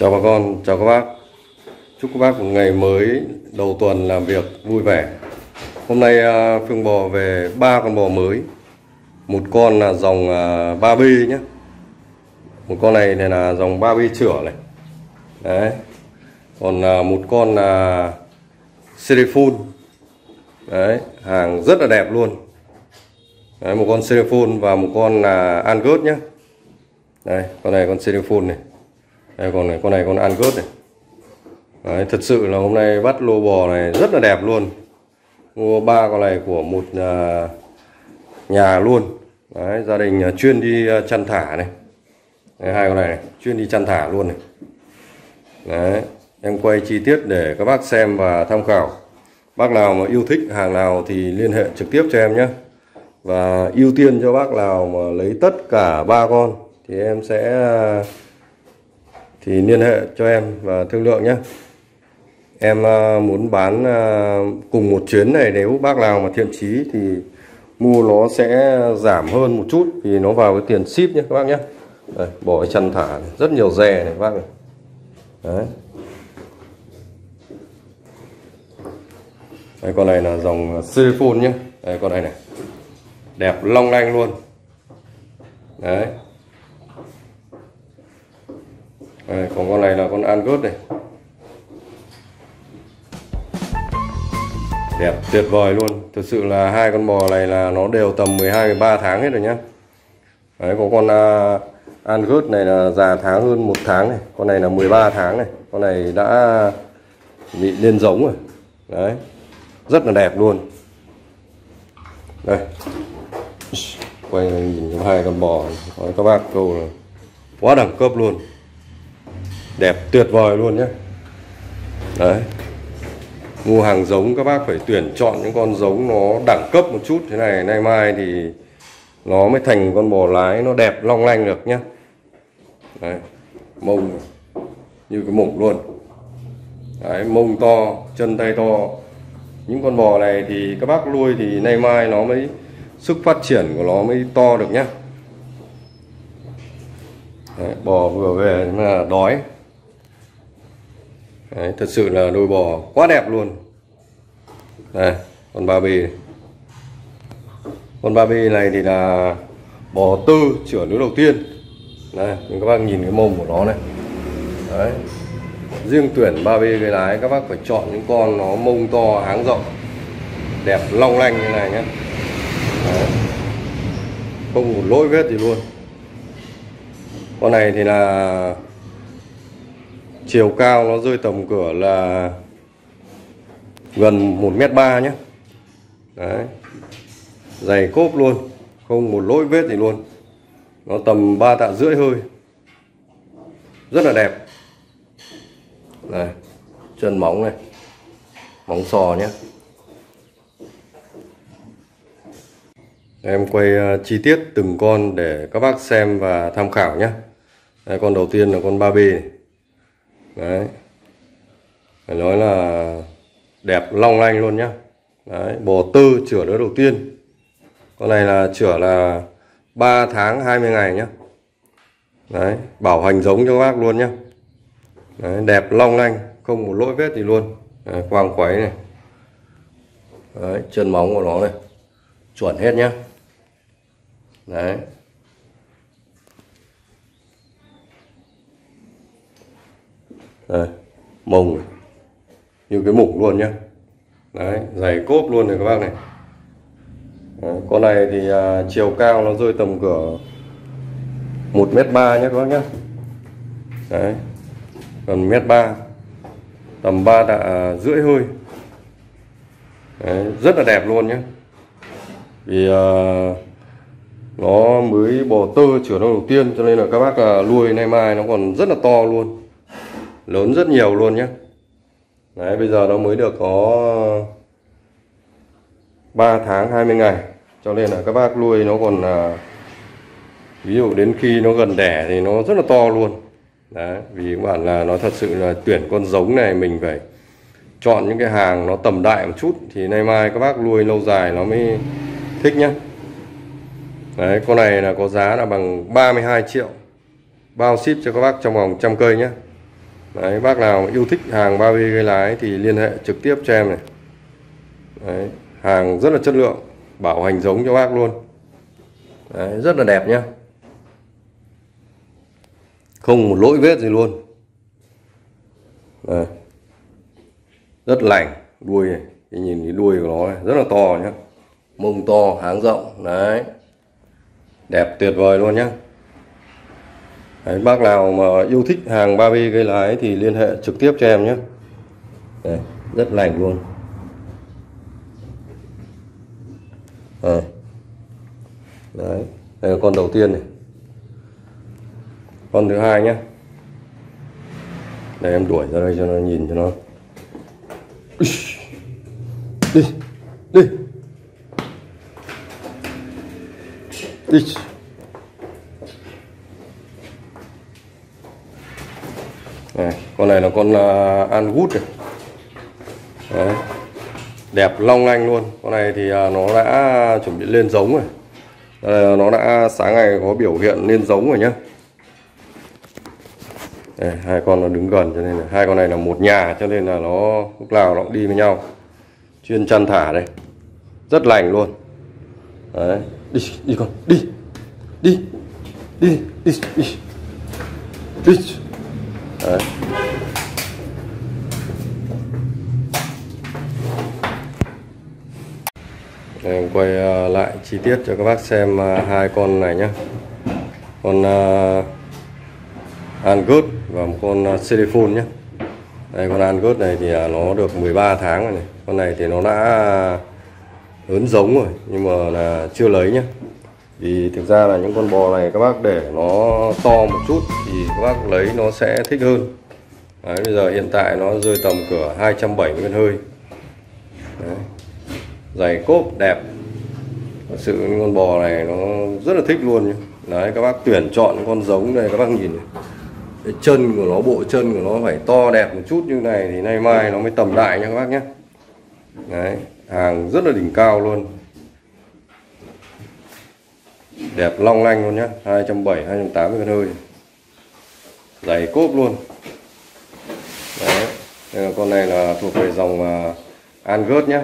Chào bà con, chào các bác. Chúc các bác một ngày mới đầu tuần làm việc vui vẻ. Hôm nay Phương bò về 3 con bò mới. Một con là dòng Barbie nhé. Một con này là dòng Barbie chửa này. Đấy. Còn một con là Serifun. Đấy, hàng rất là đẹp luôn. Đấy, một con Serifun và một con là Angus nhé. Đây, con này con Serifun này. Đây, con này con Angus này. Đấy, thật sự là hôm nay bắt lô bò này rất là đẹp luôn. Mua 3 con này của một nhà luôn. Đấy, gia đình chuyên đi chăn thả này. Đấy, hai con này chuyên đi chăn thả luôn này. Đấy, em quay chi tiết để các bác xem và tham khảo. Bác nào mà yêu thích hàng nào thì liên hệ trực tiếp cho em nhé. Và ưu tiên cho bác nào mà lấy tất cả 3 con thì em sẽ liên hệ cho em và thương lượng nhé. Em muốn bán cùng một chuyến này, nếu bác nào mà thiện chí thì mua nó sẽ giảm hơn một chút vì nó vào cái tiền ship nhé các bác nhé. Đây, bò chăn thả này, rất nhiều dè này các bác này. Đấy. Đây, con này là dòng Serifun nhé. Đây, con này này đẹp long lanh luôn. Đấy. Đây, còn con này là con Angus này, đẹp tuyệt vời luôn. Thực sự là hai con bò này là nó đều tầm 12-13 tháng hết rồi nhá. Đấy, có con Angus này là già tháng hơn 1 tháng này, con này là 13 tháng này, con này đã bị lên giống rồi. Đấy, rất là đẹp luôn. Đây, quay nhìn hai con bò nói các bác câu là quá đẳng cấp luôn, đẹp tuyệt vời luôn nhé. Đấy, mua hàng giống các bác phải tuyển chọn những con giống nó đẳng cấp một chút thế này, nay mai thì nó mới thành con bò lái nó đẹp long lanh được nhé. Đấy, mông như cái mủng luôn. Đấy, mông to, chân tay to. Những con bò này thì các bác nuôi thì nay mai nó mới sức phát triển của nó mới to được nhé. Đấy, bò vừa về mà đói. Đấy, thật sự là đôi bò quá đẹp luôn. Đây, con Barbie này. Con Barbie này thì là bò tư chửa lứa đầu tiên. Đây, các bác nhìn cái mông của nó này. Đấy, riêng tuyển Barbie cái lái các bác phải chọn những con nó mông to, háng rộng, đẹp long lanh như này nhé. Đấy, không một lỗi vết gì luôn. Con này thì là chiều cao nó rơi tầm cửa là gần 1m3 nhé. Đấy, dày cốp luôn, không một lỗi vết gì luôn. Nó tầm 3,5 tạ hơi, rất là đẹp. Này, chân móng này, móng sò nhé. Em quay chi tiết từng con để các bác xem và tham khảo nhé. Đây, con đầu tiên là con Barbie này. Đấy, phải nói là đẹp long lanh luôn nhá. Đấy, bò tư chửa lứa đầu tiên. Con này là chửa là 3 tháng 20 ngày nhá. Đấy, bảo hành giống cho các bác luôn nhá. Đấy, đẹp long lanh, không một lỗi vết gì luôn. Đấy, quang quấy này. Đấy, chân móng của nó này chuẩn hết nhá. Đấy, đây, mông này, như cái mủng luôn nhá. Đấy, dày cốp luôn này các bác này. Đấy, con này thì chiều cao nó rơi tầm cỡ 1m3 nhé các bác nhé. Đấy, gần 1m3, tầm 3,5 tạ hơi. Đấy, rất là đẹp luôn nhé. Vì nó mới bò tơ chửa đầu tiên cho nên là các bác nuôi nay mai nó còn rất là to luôn, lớn rất nhiều luôn nhé. Đấy, bây giờ nó mới được có 3 tháng 20 ngày cho nên là các bác nuôi nó còn ví dụ đến khi nó gần đẻ thì nó rất là to luôn. Đấy, vì các bạn là nó thật sự là tuyển con giống này mình phải chọn những cái hàng nó tầm đại một chút thì nay mai các bác nuôi lâu dài nó mới thích nhá. Đấy, con này là có giá là bằng 32 triệu bao ship cho các bác trong vòng 100 cây nhé. Đấy, bác nào yêu thích hàng Ba Bê Gai Lái thì liên hệ trực tiếp cho em này. Đấy, hàng rất là chất lượng, bảo hành giống cho bác luôn. Đấy, rất là đẹp nhá, không một lỗi vết gì luôn. Đây, rất lành, đuôi này, nhìn cái đuôi của nó này, rất là to nhá, mông to, háng rộng, đấy, đẹp tuyệt vời luôn nhá. Đấy, bác nào mà yêu thích hàng Ba Bê Gai Lái thì liên hệ trực tiếp cho em nhé. Đây, rất lành luôn. Đây. Đấy, đây là con đầu tiên này, con thứ hai nhé. Đây em đuổi ra đây cho nó nhìn cho nó. Đi, đi, đi. Này, con này là con Angus này. Đấy, đẹp long lanh luôn. Con này thì nó đã chuẩn bị lên giống rồi. Đây, nó đã sáng ngày có biểu hiện lên giống rồi nhá. Đây, hai con nó đứng gần cho nên là hai con này là một nhà, cho nên là nó lúc nào nó cũng đi với nhau, chuyên chăn thả đây, rất lành luôn. Đấy, đi đi con, đi đi đi đi đi đi. Đấy. Đây, em quay lại chi tiết cho các bác xem hai con này nhé. Con Angus và một con Celephone nhé. Đây, con Angus này thì nó được 13 tháng rồi này. Con này thì nó đã lớn giống rồi nhưng mà là chưa lấy nhé. Vì thực ra là những con bò này các bác để nó to một chút thì các bác lấy nó sẽ thích hơn. Đấy, bây giờ hiện tại nó rơi tầm cửa 270 cân hơi. Đấy, giày cốp đẹp. Thật sự những con bò này nó rất là thích luôn nhé. Đấy, các bác tuyển chọn những con giống này, các bác nhìn này. Cái chân của nó, bộ chân của nó phải to đẹp một chút như này thì nay mai nó mới tầm đại nha các bác nhé. Đấy, hàng rất là đỉnh cao luôn, đẹp long lanh luôn nhá, 270 280 cân hơi, giày cốp luôn. Đấy, con này là thuộc về dòng Angus nhá.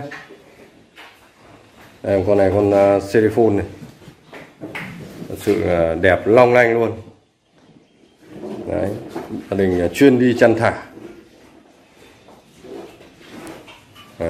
Đây, con này con Celephone này, thật sự đẹp long lanh luôn. Đấy, gia đình chuyên đi chăn thả. Đấy,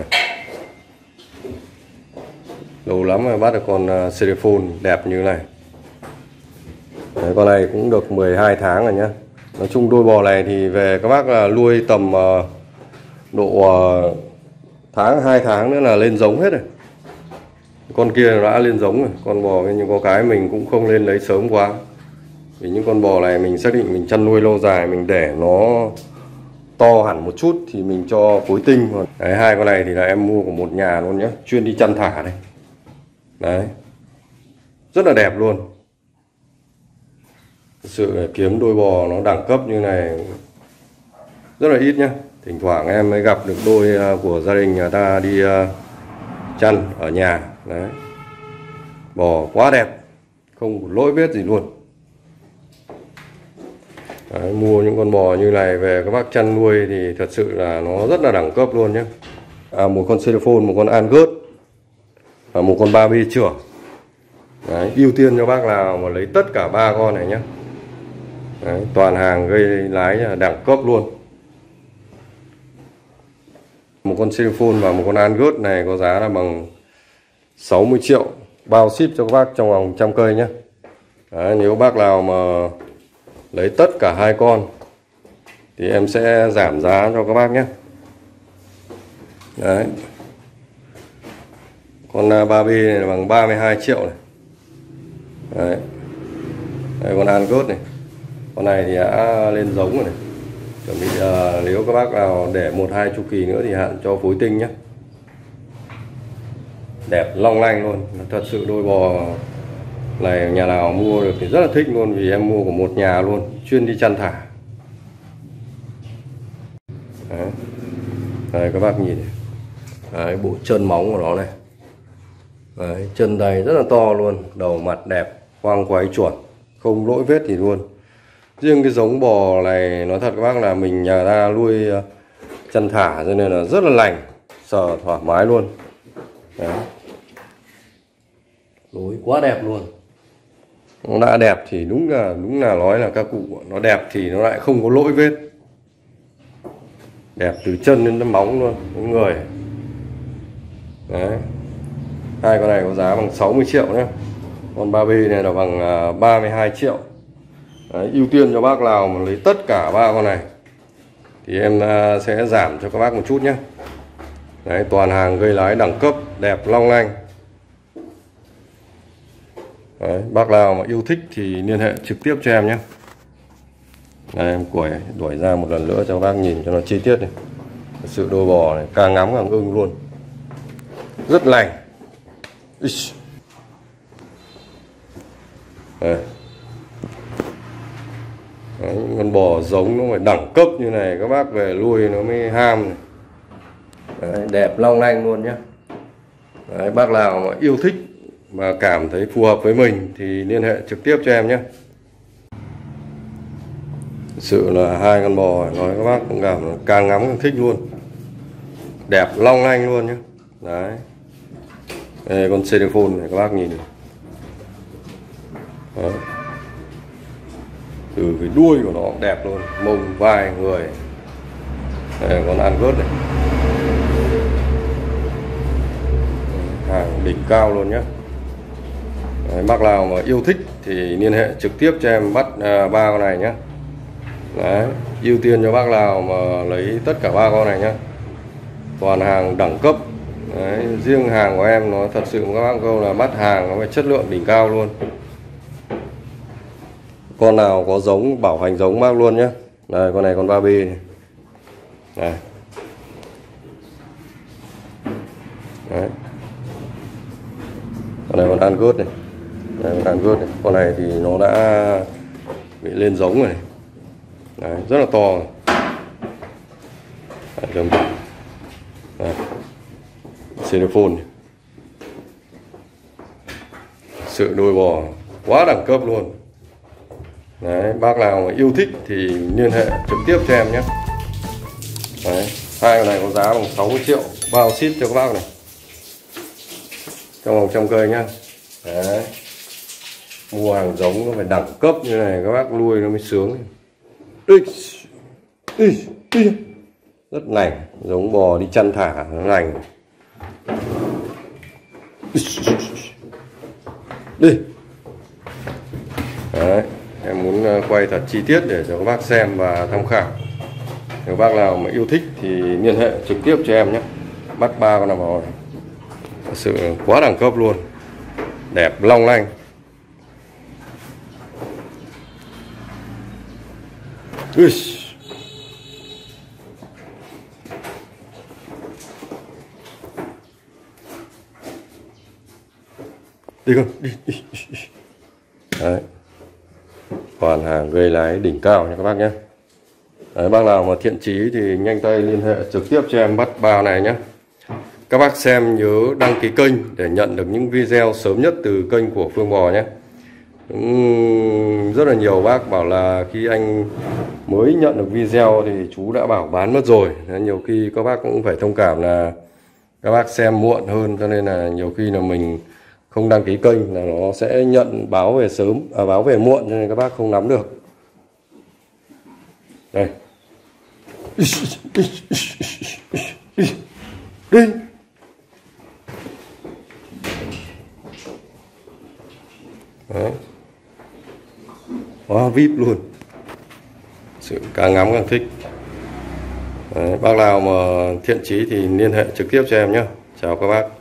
lâu lắm rồi bắt được con Celephone đẹp như này. Đấy, con này cũng được 12 tháng rồi nhá. Nói chung đôi bò này thì về các bác là nuôi tầm độ tháng 2 tháng nữa là lên giống hết rồi. Con kia đã lên giống rồi, con bò nhưng có cái mình cũng không lên lấy sớm quá. Vì những con bò này mình xác định mình chăn nuôi lâu dài, mình để nó to hẳn một chút thì mình cho phối tinh. Đấy, hai con này thì là em mua của một nhà luôn nhé, chuyên đi chăn thả đây. Đấy, rất là đẹp luôn. Thực sự là kiếm đôi bò nó đẳng cấp như này rất là ít nhá. Thỉnh thoảng em mới gặp được đôi của gia đình nhà ta đi chăn ở nhà. Đấy, bò quá đẹp, không một lỗi vết gì luôn. Đấy, mua những con bò như này về các bác chăn nuôi thì thật sự là nó rất là đẳng cấp luôn nhé. Một con Celephone, một con Angus và một con Ba Bê trưởng. Đấy, ưu tiên cho bác nào mà lấy tất cả ba con này nhé. Đấy, toàn hàng Gai Lái đẳng cấp luôn. Một con Celephone và một con Angus này có giá là bằng 60 triệu, bao ship cho các bác trong vòng 100 cây nhé. Đấy, nếu bác nào mà lấy tất cả hai con thì em sẽ giảm giá cho các bác nhé. Đấy, con Ba Bê này là bằng 32 triệu này. Đấy, đây con Angus này, con này thì đã lên giống rồi này. Chuẩn bị nếu các bác nào để 1-2 chu kỳ nữa thì hạn cho phối tinh nhé. Đẹp long lanh luôn, thật sự đôi bò này nhà nào mua được thì rất là thích luôn, vì em mua của một nhà luôn, chuyên đi chăn thả. Đấy, đây các bác nhìn này. Đấy, bộ chân móng của nó này. Đấy, chân đây rất là to luôn, đầu mặt đẹp, khoang quái chuẩn, không lỗi vết gì luôn. Riêng cái giống bò này nói thật các bác là mình nhà ta nuôi chăn thả cho nên là rất là lành, sờ thoải mái luôn. Đấy. Lối quá đẹp luôn. Nó đã đẹp thì đúng là nói là các cụ nó đẹp thì nó lại không có lỗi vết. Đẹp từ chân đến móng luôn, đến người. Đấy. Hai con này có giá bằng 60 triệu nhé. Con 3B này là bằng 32 triệu. Đấy, ưu tiên cho bác nào mà lấy tất cả ba con này thì em sẽ giảm cho các bác một chút nhé. Đấy, toàn hàng gây lái đẳng cấp, đẹp long lanh. Đấy, bác nào mà yêu thích thì liên hệ trực tiếp cho em nhé. Đây, em đuổi ra một lần nữa cho bác nhìn cho nó chi tiết này. Sự đôi bò này càng ngắm càng ưng luôn, rất lành. Đây. Đấy, con bò giống nó phải đẳng cấp như này các bác về nuôi nó mới ham này. Đấy, đẹp long lanh luôn nhé. Đấy, bác nào mà yêu thích mà cảm thấy phù hợp với mình thì liên hệ trực tiếp cho em nhé. Thực sự là hai con bò nói các bác cũng càng ngắm càng thích luôn, đẹp long lanh luôn nhé. Đấy. Đây, con Ceraphone này các bác nhìn này. Đấy. Từ cái đuôi của nó cũng đẹp luôn, mông vai người. Đây, con Angus này, hàng đỉnh cao luôn nhé. Đấy, bác nào mà yêu thích thì liên hệ trực tiếp cho em bắt ba con này nhé. Đấy, ưu tiên cho bác nào mà lấy tất cả ba con này nhé. Toàn hàng đẳng cấp. Đấy, riêng hàng của em nó thật sự các bác câu là bắt hàng nó phải chất lượng đỉnh cao luôn. Con nào có giống bảo hành giống bác luôn nhé. Đây, con này con 3B này. Đây. Đấy. Con này con Angus này. Đây, con Angus này. Con này thì nó đã bị lên giống rồi này. Đấy, rất là to. Đây, Ceraphone này. Sự đôi bò quá đẳng cấp luôn. Đấy, bác nào mà yêu thích thì liên hệ trực tiếp cho em nhé. Đấy, hai con này có giá bằng 60 triệu bao ship cho các bác này, trong vòng trăm cây nhá. Đấy, mua hàng giống nó phải đẳng cấp như này các bác nuôi nó mới sướng. Rất lành, giống bò đi chăn thả nó lành. Đi. Đấy, em muốn quay thật chi tiết để cho các bác xem và tham khảo. Nếu bác nào mà yêu thích thì liên hệ trực tiếp cho em nhé. Bắt ba con nào bò này. Thật sự quá đẳng cấp luôn, đẹp long lanh. Đi con, đi. Đấy. Toàn hàng gây lái đỉnh cao nha các bác nhé. Đấy, bác nào mà thiện chí thì nhanh tay liên hệ trực tiếp cho em bắt ba này nhé. Các bác xem nhớ đăng ký kênh để nhận được những video sớm nhất từ kênh của Phương Bò nhé. Rất là nhiều bác bảo là khi anh mới nhận được video thì chú đã bảo bán mất rồi. Nhiều khi các bác cũng phải thông cảm là các bác xem muộn hơn, cho nên là nhiều khi là mình không đăng ký kênh là nó sẽ nhận báo về sớm, báo về muộn, cho nên các bác không nắm được. Đây. Đi. Đấy. Quá VIP luôn. Sự càng ngắm càng thích. Đấy, bác nào mà thiện chí thì liên hệ trực tiếp cho em nhé. Chào các bác.